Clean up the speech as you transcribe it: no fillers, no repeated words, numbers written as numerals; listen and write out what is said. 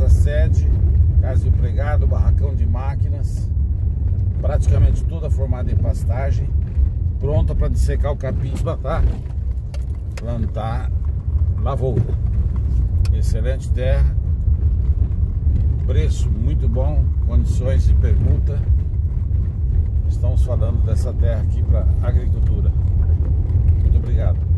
casa sede, casa de empregado, barracão de máquinas, praticamente toda formada em pastagem, pronta para dissecar o capim e plantar lavoura. Excelente terra, preço muito bom, condições de permuta. Estamos falando dessa terra aqui para agricultura. Muito obrigado.